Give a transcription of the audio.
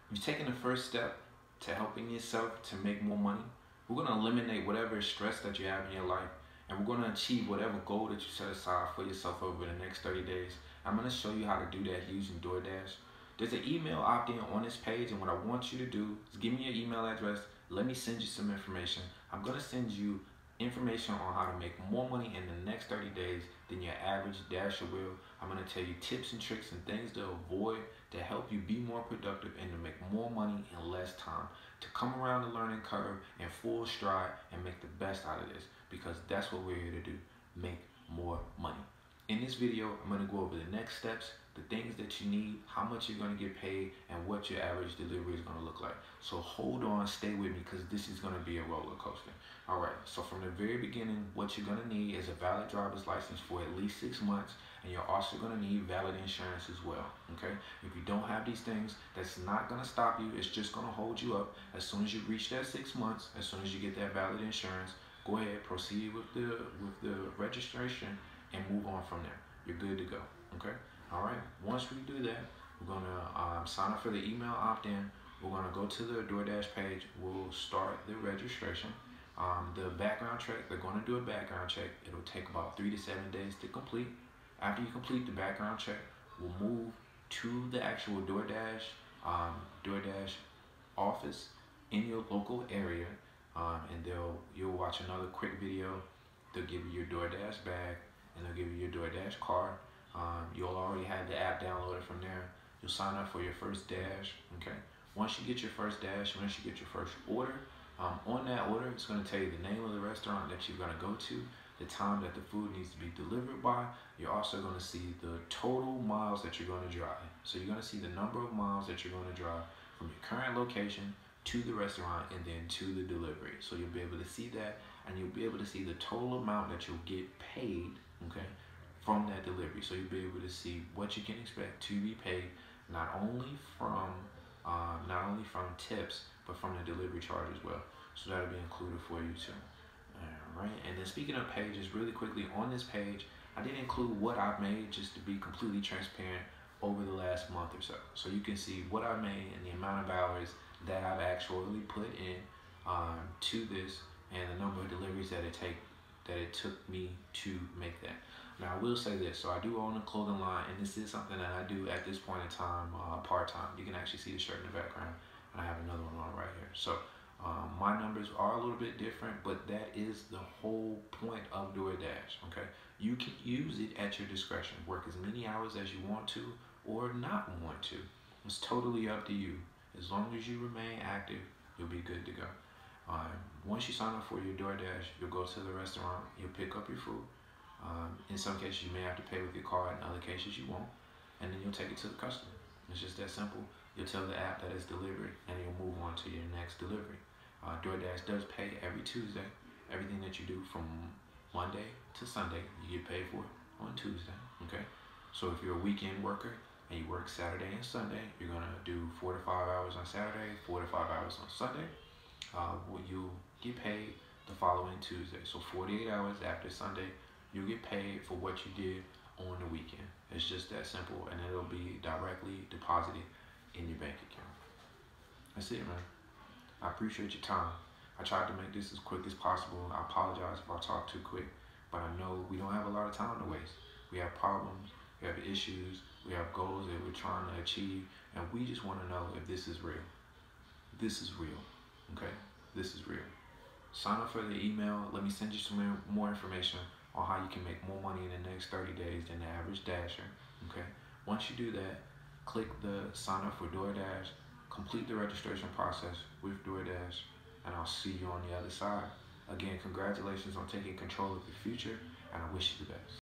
You've taken the first step to helping yourself to make more money. We're going to eliminate whatever stress that you have in your life, and we're going to achieve whatever goal that you set aside for yourself over the next 30 days. I'm going to show you how to do that using DoorDash. There's an email opt-in on this page, and what I want you to do is give me your email address. Let me send you some information. I'm going to send you information on how to make more money in the next 30 days than your average dasher will. I'm going to tell you tips and tricks and things to avoid to help you be more productive and to make more money in less time. To come around the learning curve in full stride and make the best out of this, because that's what we're here to do, make more money. In this video, I'm going to go over the next steps, the things that you need, how much you're going to get paid, and what your average delivery is going to look like. So hold on, stay with me, because this is going to be a roller coaster. All right, so from the very beginning, what you're going to need is a valid driver's license for at least 6 months, and you're also going to need valid insurance as well, okay? If you don't have these things, that's not going to stop you. It's just going to hold you up. As soon as you reach that 6 months, as soon as you get that valid insurance, go ahead, proceed with the registration and move on from there. You're good to go, okay? All right, once we do that, we're gonna sign up for the email opt-in. We're gonna go to the DoorDash page. We'll start the registration. The background check, they're gonna do a background check. It'll take about 3 to 7 days to complete. After you complete the background check, we'll move to the actual DoorDash office in your local area, and you'll watch another quick video. They'll give you your DoorDash bag, and they'll give you your DoorDash card. You'll already have the app downloaded from there. You'll sign up for your first dash, okay? Once you get your first dash, once you get your first order, on that order, it's gonna tell you the name of the restaurant that you're gonna go to, the time that the food needs to be delivered by. You're also gonna see the total miles that you're gonna drive. So you're gonna see the number of miles that you're gonna drive from your current location to the restaurant and then to the delivery. So you'll be able to see that, and you'll be able to see the total amount that you'll get paid, okay, from that delivery. So you'll be able to see what you can expect to be paid, not only from tips, but from the delivery charge as well. So that'll be included for you too. All right. And then speaking of pages, really quickly on this page, I did include what I've made just to be completely transparent over the last month or so. So you can see what I made and the amount of hours that I've actually put in to this, and the number of deliveries that it took me to make that. Now I will say this, so I do own a clothing line, and this is something that I do at this point in time part-time. You can actually see the shirt in the background, and I have another one on right here. So my numbers are a little bit different, but that is the whole point of DoorDash, okay? You can use it at your discretion. Work as many hours as you want to or not want to. It's totally up to you. As long as you remain active, you'll be good to go. Once you sign up for your DoorDash, you'll go to the restaurant, you'll pick up your food. In some cases, you may have to pay with your card. In other cases, you won't. And then you'll take it to the customer. It's just that simple. You'll tell the app that it's delivered, and you'll move on to your next delivery. DoorDash does pay every Tuesday. Everything that you do from Monday to Sunday, you get paid for it on Tuesday, okay? So if you're a weekend worker and you work Saturday and Sunday, you're gonna do 4 to 5 hours on Saturday, 4 to 5 hours on Sunday. You'll get paid the following Tuesday. So 48 hours after Sunday, you'll get paid for what you did on the weekend. It's just that simple, and it'll be directly deposited in your bank account. That's it, man. I appreciate your time. I tried to make this as quick as possible. I apologize if I talk too quick, but I know we don't have a lot of time to waste. We have problems, we have issues, we have goals that we're trying to achieve, and we just want to know if this is real. This is real, okay? This is real. Sign up for the email. Let me send you some more information on how you can make more money in the next 30 days than the average dasher, okay? Once you do that, click the sign up for DoorDash, complete the registration process with DoorDash, and I'll see you on the other side. Again, congratulations on taking control of your future, and I wish you the best.